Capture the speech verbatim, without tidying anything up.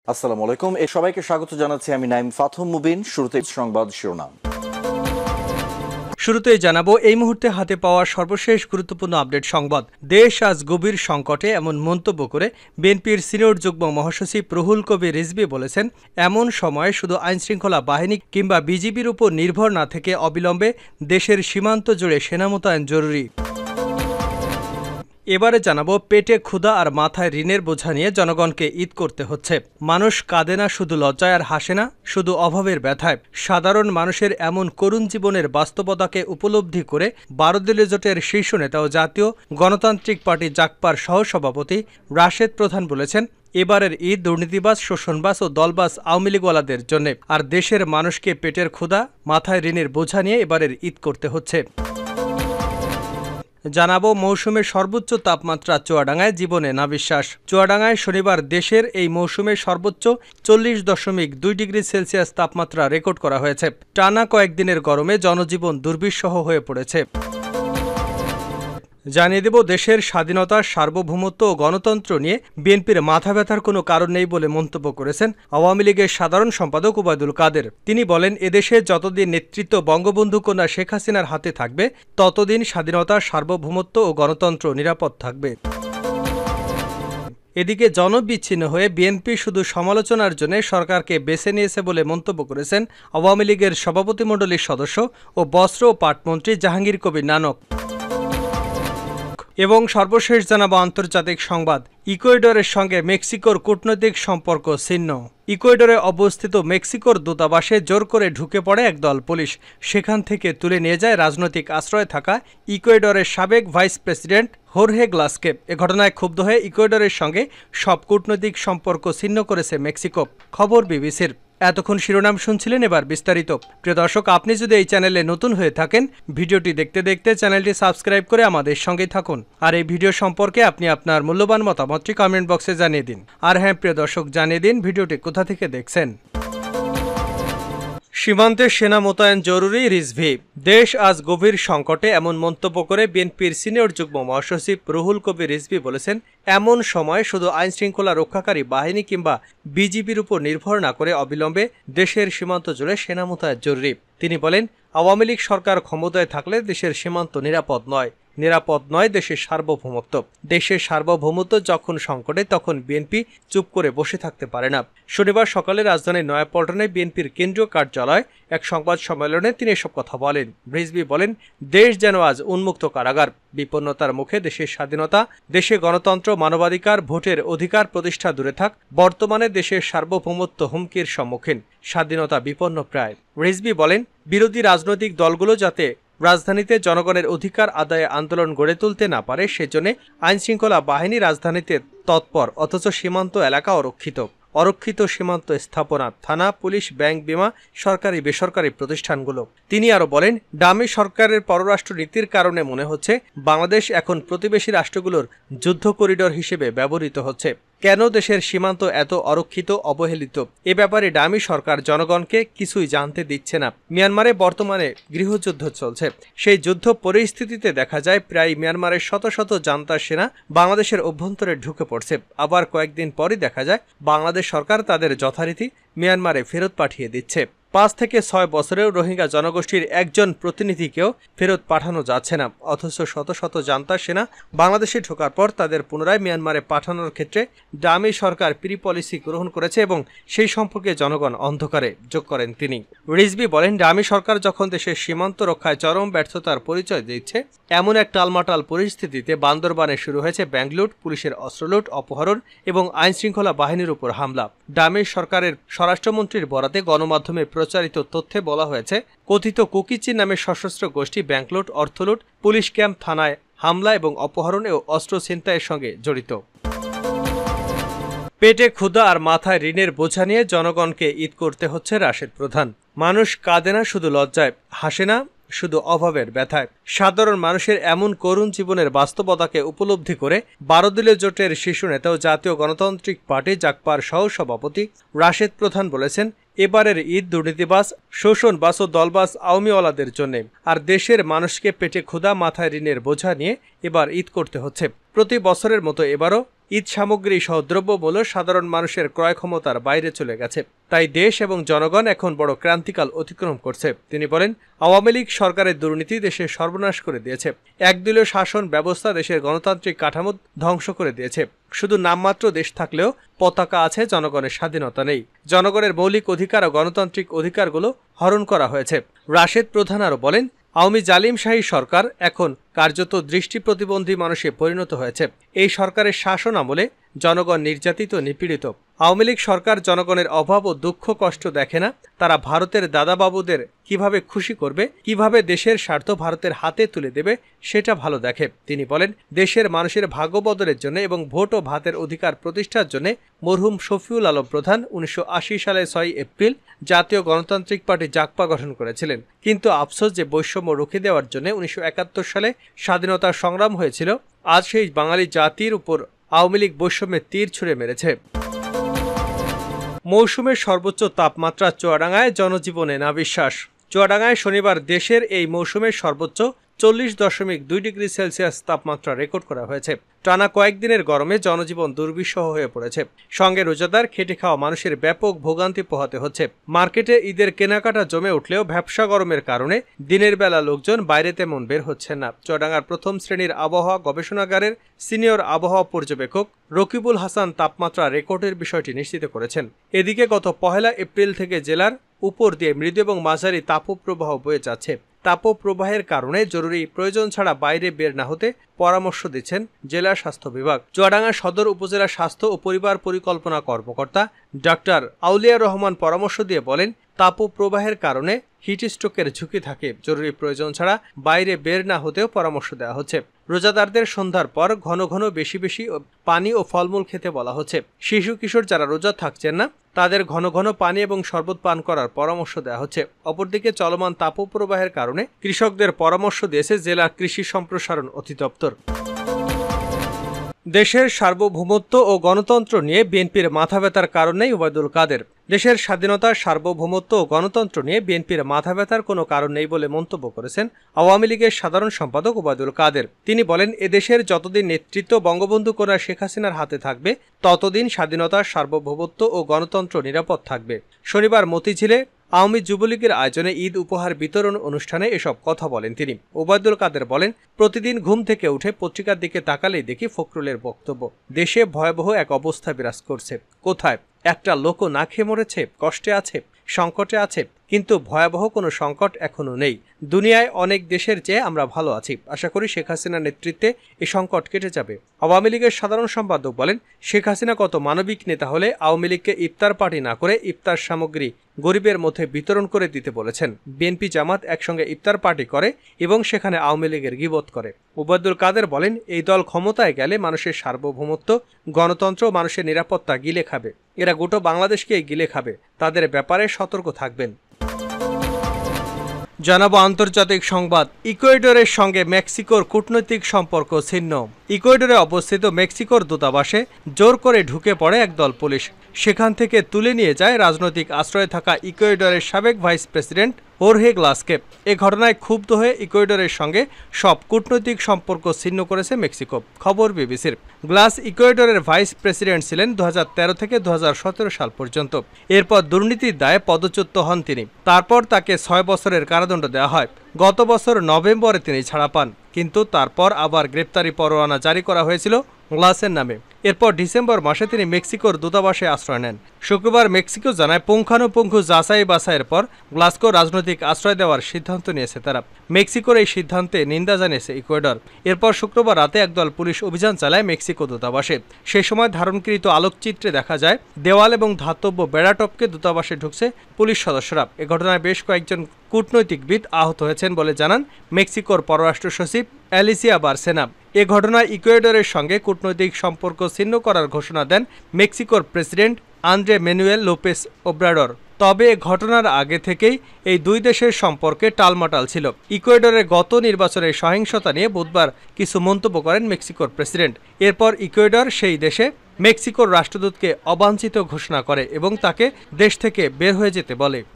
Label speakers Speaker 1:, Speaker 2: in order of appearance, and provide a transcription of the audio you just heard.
Speaker 1: আসসালামু আলাইকুম। এই সবাইকে স্বাগত জানাচ্ছি আমি নাইম ফাথুম মুবিন। শুরুতে সংবাদ শিরোনাম।
Speaker 2: শুরুতেই জানাবো এই মুহূর্তে হাতে পাওয়া সর্বশেষ গুরুত্বপূর্ণ আপডেট সংবাদ। দেশ আজ গভীর সংকটে, এমন মন্তব্য করে বিএনপির সিনিয়র যুগ্ম মহাসচিব রুহুল কবির রিজভী বলেছেন, এমন সময় শুধু আইনশৃঙ্খলা বাহিনী কিংবা বিজিবির উপর নির্ভর না থেকে অবিলম্বে দেশের সীমান্ত জুড়ে সেনা মোতায়েন জরুরি। এবারে জানাবো পেটে ক্ষুধা আর মাথায় ঋণের বোঝা নিয়ে জনগণকে ঈদ করতে হচ্ছে। মানুষ কাঁদে না শুধু লজ্জায় আর হাসে না শুধু অভাবের ব্যথায়। সাধারণ মানুষের এমন করুণ জীবনের বাস্তবতাকে উপলব্ধি করে বারো দলীয় জোটের শীর্ষ নেতা ও জাতীয় গণতান্ত্রিক পার্টি জাকপার সহসভাপতি রাশেদ প্রধান বলেছেন, এবারের ঈদ দুর্নীতিবাজ, শোষণবাজ ও দলবাজ আওয়ামী লীগওয়ালাদের জন্য, আর দেশের মানুষকে পেটের ক্ষুধা মাথায় ঋণের বোঝা নিয়ে এবারের ঈদ করতে হচ্ছে। জানাবো মৌসুমের সর্বোচ্চ তাপমাত্রা চুয়াডাঙ্গায়, জীবনে নাবিশ্বাস। চুয়াডাঙ্গায় শনিবার দেশের এই মৌসুমের সর্বোচ্চ চল্লিশ দশমিক দুই ডিগ্রি সেলসিয়াস তাপমাত্রা রেকর্ড করা হয়েছে। টানা কয়েকদিনের গরমে জনজীবন দুর্বিষহ হয়ে পড়েছে। জানিয়ে দেব, দেশের স্বাধীনতা, সার্বভৌমত্ব ও গণতন্ত্র নিয়ে বিএনপির মাথা ব্যথার কোনো কারণ নেই বলে মন্তব্য করেছেন আওয়ামী লীগের সাধারণ সম্পাদক ওবায়দুল কাদের। তিনি বলেন, এদেশে যতদিন নেতৃত্ব বঙ্গবন্ধু কন্যা শেখ হাসিনার হাতে থাকবে ততদিন স্বাধীনতা, সার্বভৌমত্ব ও গণতন্ত্র নিরাপদ থাকবে। এদিকে জনবিচ্ছিন্ন হয়ে বিএনপি শুধু সমালোচনার জন্য সরকারকে বেছে নিয়েছে বলে মন্তব্য করেছেন আওয়ামী লীগের সভাপতিমণ্ডলীর সদস্য ও বস্ত্র ও পাটমন্ত্রী জাহাঙ্গীর কবির নানক। এবং সর্বশেষ জানাবো আন্তর্জাতিক সংবাদ। ইকুয়েডরের সঙ্গে মেক্সিকোর কূটনৈতিক সম্পর্ক ছিন্ন। ইকুয়েডরে অবস্থিত মেক্সিকোর দূতাবাসে জোর করে ঢুকে পড়ে একদল পুলিশ। সেখান থেকে তুলে নিয়ে যায় রাজনৈতিক আশ্রয়ে থাকা ইকুয়েডরের সাবেক ভাইস প্রেসিডেন্ট হোর্হে গ্লাসকে। এ ঘটনায় ক্ষুব্ধ হয়ে ইকুয়েডরের সঙ্গে সব কূটনৈতিক সম্পর্ক ছিন্ন করেছে মেক্সিকো। খবর বিবিসির। এতক্ষণ শিরোনাম শুনছিলেন, এবার বিস্তারিত। প্রিয় দর্শক, আপনি যদি এই চ্যানেলে নতুন হয়ে থাকেন, ভিডিওটি দেখতে দেখতে চ্যানেলটি সাবস্ক্রাইব করে আমাদের সঙ্গেই থাকুন। আর এই ভিডিও সম্পর্কে আপনি আপনার মূল্যবান মতামতটি কমেন্ট বক্সে জানিয়ে দিন। আর হ্যাঁ প্রিয় দর্শক, জানিয়ে দিন ভিডিওটি কোথা থেকে দেখছেন। সীমান্তে সেনা মোতায়েন জরুরি, রিজভী। দেশ আজ গভীর সংকটে, এমন মন্তব্য করে বিএনপির সিনিয়র যুগ্ম মহাসচিব রুহুল কবির রিজভী বলেছেন, এমন সময় শুধু আইনশৃঙ্খলা রক্ষাকারী বাহিনী কিংবা বিজিবির উপর নির্ভর না করে অবিলম্বে দেশের সীমান্ত জুড়ে সেনা মোতায়েন জরুরি। তিনি বলেন, আওয়ামী লীগ সরকার ক্ষমতায় থাকলে দেশের সীমান্ত নিরাপদ নয়, নিরাপদ নয় দেশের সার্বভৌমত্ব। দেশের সার্বভৌমত্ব যখন সংকটে তখন বিএনপি চুপ করে বসে থাকতে পারে না। শনিবার সকালে রাজধানীর নয়াপল্টনে বিএনপির কেন্দ্রীয় কার্যালয়ে এক সংবাদ সম্মেলনে তিনি এসব কথা বলেন। রিজভী বলেন, দেশ যেন আজ উন্মুক্ত কারাগার। বিপন্নতার মুখে দেশের স্বাধীনতা, দেশে গণতন্ত্র, মানবাধিকার, ভোটের অধিকার প্রতিষ্ঠা দূরে থাক, বর্তমানে দেশের সার্বভৌমত্ব হুমকির সম্মুখীন, স্বাধীনতা বিপন্ন প্রায়। রিজভী বলেন, বিরোধী রাজনৈতিক দলগুলো যাতে রাজধানীতে জনগণের অধিকার আদায়ে আন্দোলন গড়ে তুলতে না পারে, সেজন্য আইনশৃঙ্খলা বাহিনী রাজধানীতে তৎপর, অথচ সীমান্ত এলাকা অরক্ষিত। অরক্ষিত সীমান্ত স্থাপনা, থানা, পুলিশ, ব্যাংক, বিমা, সরকারি বেসরকারি প্রতিষ্ঠানগুলো। তিনি আরো বলেন, ডামি সরকারের পররাষ্ট্র নীতির কারণে মনে হচ্ছে বাংলাদেশ এখন প্রতিবেশী রাষ্ট্রগুলোর যুদ্ধ করিডোর হিসেবে ব্যবহৃত হচ্ছে। কেন দেশের সীমান্ত এত অরক্ষিত, অবহেলিত? এ ব্যাপারে ডামি সরকার জনগণকে কিছুই জানতে দিচ্ছে না। মিয়ানমারে বর্তমানে গৃহযুদ্ধ চলছে। সেই যুদ্ধ পরিস্থিতিতে দেখা যায় প্রায় মিয়ানমারের শত শত জান্তা সেনা বাংলাদেশের অভ্যন্তরে ঢুকে পড়ছে। আবার কয়েকদিন পরই দেখা যায় বাংলাদেশ সরকার তাদের যথারীতি মিয়ানমারে ফেরত পাঠিয়ে দিচ্ছে। পাঁচ থেকে ছয় বছরেও রোহিঙ্গা জনগোষ্ঠীর একজন প্রতিনিধিকেও ফেরত পাঠানো যাচ্ছে না, অথচ শত শত জান্তা সেনা বাংলাদেশে ঢোকার পর তাদের পুনরায় মিয়ানমারে পাঠানোর ক্ষেত্রে ডামি সরকার প্রি পলিসি গ্রহণ করেছে এবং সেই সম্পর্কে জনগণ অন্ধকারে, যোগ করেন তিনি। রিজভী বলেন, ডামি সরকার যখন দেশের সীমান্ত রক্ষায় চরম ব্যর্থতার পরিচয় দিচ্ছে, এমন এক টালমাটাল পরিস্থিতিতে বান্দরবানে শুরু হয়েছে ব্যাংক লুট, পুলিশের অস্ত্রলুট, অপহরণ এবং আইনশৃঙ্খলা বাহিনীর উপর হামলা। ডামি সরকারের স্বরাষ্ট্রমন্ত্রীর বরাতে গণমাধ্যমে প্রচারিত তথ্যে বলা হয়েছে, কথিত কুকিচি নামে সশস্ত্র গোষ্ঠী ব্যাংকলুট, অর্থলুট, পুলিশ ক্যাম্প, থানায় হামলা এবং অপহরণ ও অস্ত্র ছিনতাইয়ের সঙ্গে জড়িত। পেটে ক্ষুধা আর মাথায় ঋণের বোঝা নিয়ে জনগণকে ঈদ করতে হচ্ছে রাশেদ প্রধান। মানুষ কাঁদে না শুধু লজ্জায়, হাসে না শুধু অভাবের ব্যথায়। সাধারণ মানুষের এমন করুণ জীবনের বাস্তবতাকে উপলব্ধি করে বারো দলীয় জোটের শীর্ষ নেতা ও জাতীয় গণতান্ত্রিক পার্টি জাকপার সহসভাপতি রাশেদ প্রধান বলেছেন, এবারের ঈদ দুর্নীতিবাজ, শোষণবাজ ও দলবাজ আওয়ামীওয়ালাদের জন্য, আর দেশের মানুষকে পেটে ক্ষুধা মাথায় ঋণের বোঝা নিয়ে এবার ঈদ করতে হচ্ছে। প্রতি বছরের মতো এবারও ঈদ সামগ্রী সহ দ্রব্যমূল্য সাধারণ মানুষের ক্রয় ক্ষমতার বাইরে চলে গেছে। তাই দেশ এবং জনগণ এখন বড় ক্রান্তিকাল অতিক্রম করছে। তিনি বলেন, আওয়ামী লীগ সরকারের দুর্নীতি দেশের সর্বনাশ করে দিয়েছে। একদলীয় শাসন ব্যবস্থা দেশের গণতান্ত্রিক কাঠামো ধ্বংস করে দিয়েছে। শুধু নামমাত্র দেশ থাকলেও পতাকা আছে, জনগণের স্বাধীনতা নেই। জনগণের মৌলিক অধিকার ও গণতান্ত্রিক অধিকারগুলো হরণ করা হয়েছে। রাশেদ প্রধান আরও বলেন, আওয়ামী জালিমশাহী সরকার এখন কার্যত দৃষ্টি প্রতিবন্ধী মানুষে পরিণত হয়েছে। এই সরকারের শাসন আমলে জনগণ নির্যাতিত, নিপীড়িত। আওয়ামী লীগ সরকার জনগণের অভাব ও দুঃখ কষ্ট দেখে না। তারা ভারতের দাদাবাবুদের কিভাবে খুশি করবে, কিভাবে দেশের স্বার্থ ভারতের হাতে তুলে দেবে সেটা ভালো দেখে। তিনি বলেন, দেশের মানুষের ভাগ্য বদলের জন্য এবং ভোট ও ভাতের অধিকার প্রতিষ্ঠার জন্য মরহুম শফিউল আলম প্রধান উনিশশো আশি সালে ছয় এপ্রিল জাতীয় গণতান্ত্রিক পার্টি জাকপা গঠন করেছিলেন। কিন্তু আফসোস যে বৈষম্য রুখে দেওয়ার জন্য উনিশশো একাত্তর সালে স্বাধীনতার সংগ্রাম হয়েছিল, আজ সেই বাঙালি জাতির উপর আওয়ামী লীগ বৈষম্যের তীর ছুঁড়ে মেরেছে। মৌসুমের সর্বোচ্চ তাপমাত্রা চুয়াডাঙ্গায়, জনজীবনে নাভিশ্বাস। চুয়াডাঙ্গায় শনিবার দেশের এই মৌসুমের সর্বোচ্চ চল্লিশ দশমিক দুই ডিগ্রি সেলসিয়াস তাপমাত্রা রেকর্ড করা হয়েছে। টানা কয়েকদিনের গরমে জনজীবন দুর্বিষহ হয়ে পড়েছে। সঙ্গে রোজাদার খেটে খাওয়া মানুষের ব্যাপক ভোগান্তি পোহাতে হচ্ছে। মার্কেটে ঈদের কেনাকাটা জমে উঠলেও ভ্যাপসা গরমের কারণে দিনের বেলা লোকজন বাইরে তেমন বের হচ্ছেন না। চুয়াডাঙ্গার প্রথম শ্রেণীর আবহাওয়া গবেষণাগারের সিনিয়র আবহাওয়া পর্যবেক্ষক রকিবুল হাসান তাপমাত্রা রেকর্ডের বিষয়টি নিশ্চিত করেছেন। এদিকে গত পহেলা এপ্রিল থেকে জেলার উপর দিয়ে মৃদু এবং মাঝারি তাপপ্রবাহ বয়ে যাচ্ছে। তাপপ্রবাহের কারণে জরুরি প্রয়োজন ছাড়া বাইরে বের না হতে পরামর্শ দিচ্ছেন জেলা স্বাস্থ্য বিভাগ। চুয়াডাঙ্গা সদর উপজেলা স্বাস্থ্য ও পরিবার পরিকল্পনা কর্মকর্তা ডাক্তার আউলিয়া রহমান পরামর্শ দিয়ে বলেন, তাপপ্রবাহের কারণে হিট স্ট্রোকের ঝুঁকি থাকে। জরুরি প্রয়োজন ছাড়া বাইরে বের না হতেও পরামর্শ দেওয়া হচ্ছে। রোজাদারদের সন্ধ্যার পর ঘন ঘন বেশি বেশি পানি ও ফলমূল খেতে বলা হচ্ছে। শিশু কিশোর যারা রোজা থাকছেন না, তাদের ঘন ঘন পানি এবং শরবত পান করার পরামর্শ দেওয়া হচ্ছে। অপরদিকে চলমান তাপপ্রবাহের কারণে কৃষকদের পরামর্শ দিয়েছে জেলা কৃষি সম্প্রসারণ অধিদপ্তর। দেশের সার্বভৌমত্ব ও গণতন্ত্র নিয়ে বিএনপির মাথা ব্যথার কারণ নেই ওবায়দুল কাদের। দেশের স্বাধীনতা, সার্বভৌমত্ব ও গণতন্ত্র নিয়ে বিএনপির মাথা ব্যথার কোনো কারণ নেই বলে মন্তব্য করেছেন আওয়ামী লীগের সাধারণ সম্পাদক ওবায়দুল কাদের। তিনি বলেন, এদেশের যতদিন নেতৃত্ব বঙ্গবন্ধু কন্যা শেখ হাসিনার হাতে থাকবে, ততদিন স্বাধীনতা, সার্বভৌমত্ব ও গণতন্ত্র নিরাপদ থাকবে। শনিবার মতিঝিলে আওয়ামী যুবলীগের আয়োজনে ঈদ উপহার বিতরণ অনুষ্ঠানে এসব কথা বলেন তিনি। ওবায়দুল কাদের বলেন, প্রতিদিন ঘুম থেকে উঠে পত্রিকার দিকে তাকালেই দেখি ফখরুলের বক্তব্য। দেশে ভয়াবহ এক অবস্থা বিরাজ করছে। কোথায় একটা লোকও না খেয়ে মরেছে, কষ্টে আছে, সংকটে আছে, কিন্তু ভয়াবহ কোনো সংকট এখনো নেই। দুনিয়ায় অনেক দেশের চেয়ে আমরা ভালো আছি। আশা করি শেখ হাসিনার নেতৃত্বে এই সংকট কেটে যাবে। আওয়ামী লীগের সাধারণ সম্পাদক বলেন, শেখ হাসিনা কত মানবিক নেতা হলে আওয়ামী লীগকে ইফতার পার্টি না করে ইফতার সামগ্রী গরিবের মধ্যে বিতরণ করে দিতে বলেছেন। বিএনপি জামাত একসঙ্গে ইফতার পার্টি করে এবং সেখানে আওয়ামী লীগের গিবত করে। ওবায়দুল কাদের বলেন, এই দল ক্ষমতায় গেলে মানুষের সার্বভৌমত্ব, গণতন্ত্র, মানুষের নিরাপত্তা গিলে খাবে। এরা গোটা বাংলাদেশকে গিলে খাবে। তাদের ব্যাপারে সতর্ক থাকবেন। জানাবো আন্তর্জাতিক সংবাদ। ইকুয়েডরের সঙ্গে মেক্সিকোর কূটনৈতিক সম্পর্ক ছিন্ন। ইকুয়েডরে অবস্থিত মেক্সিকোর দূতাবাসে জোর করে ঢুকে পড়ে একদল পুলিশ। সেখান থেকে তুলে নিয়ে যায় রাজনৈতিক আশ্রয়ে থাকা ইকুয়েডরের সাবেক ভাইস প্রেসিডেন্ট হোর্হে গ্লাসকে। এ ঘটনায় ক্ষুব্ধ হয়ে ইকুয়েডরের সঙ্গে সব কূটনৈতিক সম্পর্ক ছিন্ন করেছে মেক্সিকো। খবর বিবিসির। গ্লাস ইকুয়েডরের ভাইস প্রেসিডেন্ট ছিলেন দু হাজার তেরো থেকে দু হাজার সতেরো সাল পর্যন্ত। এরপর দুর্নীতির দায়ে পদচ্যুত হন তিনি। তারপর তাকে ছয় বছরের কারাদণ্ড দেওয়া হয়। গত বছর নভেম্বরে তিনি ছাড়া পান, কিন্তু তারপর আবার গ্রেপ্তারি পরোয়ানা জারি করা হয়েছিল গ্লাসের নামে। এরপর ডিসেম্বর মাসে তিনি মেক্সিকোর দূতাবাসে আশ্রয় নেন। শুক্রবার মেক্সিকো জানায়, পুঙ্খানুপুঙ্খ যাচাই বাছাইয়ের পর গ্লাসগো রাজনৈতিক আশ্রয় দেওয়ার সিদ্ধান্ত নিয়েছে তারা। মেক্সিকোর এই সিদ্ধান্তে নিন্দা জানিয়েছে ইকুয়েডর। এরপর শুক্রবার রাতে একদল পুলিশ অভিযান চালায় মেক্সিকো দূতাবাসে। সেই সময় ধারণকৃত আলোকচিত্রে দেখা যায় দেওয়াল এবং ধাতব্য বেড়া টপকে দূতাবাসে ঢুকছে পুলিশ সদস্যরা। এ ঘটনায় বেশ কয়েকজন কূটনৈতিকবিদ আহত হয়েছেন বলে জানান মেক্সিকোর পররাষ্ট্র সচিব অ্যালিসিয়া বার্সেনা। এ ঘটনায় ইকুয়েডরের সঙ্গে কূটনৈতিক সম্পর্ক ছিন্ন করার ঘোষণা দেন মেক্সিকোর president Andres Manuel Lopez Obrador. তবে এ ঘটনার আগে থেকেই এই দুই দেশের সম্পর্কে টালমাটাল ছিল। ইকুয়েডরের গত নির্বাচনের সহিংসতা নিয়ে বুধবার কিছু মন্তব্য করেন মেক্সিকোর প্রেসিডেন্ট। এরপর ইকুয়েডর সেই দেশে মেক্সিকোর রাষ্ট্রদূতকে অবাঞ্ছিত ঘোষণা করে এবং তাকে দেশ থেকে বের হয়ে যেতে বলে।